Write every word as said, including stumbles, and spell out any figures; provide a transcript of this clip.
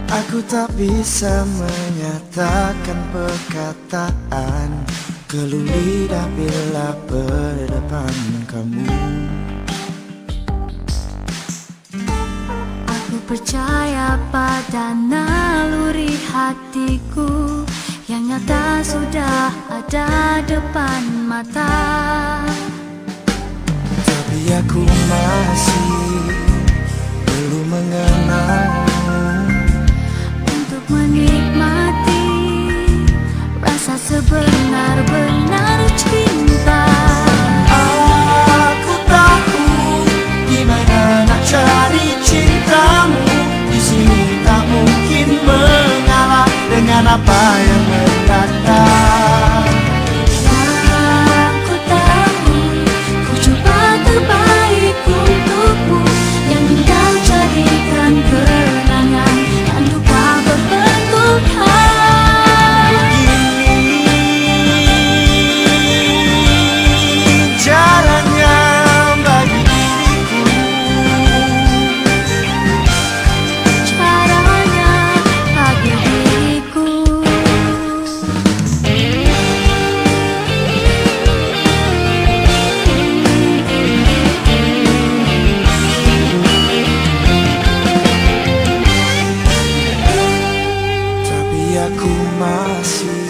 Aku tak bisa menyatakan perkataan, keluh lidah bila berdepan kamu. Aku percaya pada naluri hatiku yang nyata sudah ada depan mata. Tapi aku masih belum mengenalmu Untuk menikmati rasa sebenar-benar cinta. Aku tahu di mana nak cari cintamu. Di sini tak mungkin mengalah dengan apa yang mendatang. Aku tahu ku coba terbaik untukmu, yang engkau jadikan kenangan dan duka berbentuk Begini jalannya bagi diriku, caranya bagi diriku. tapi aku masih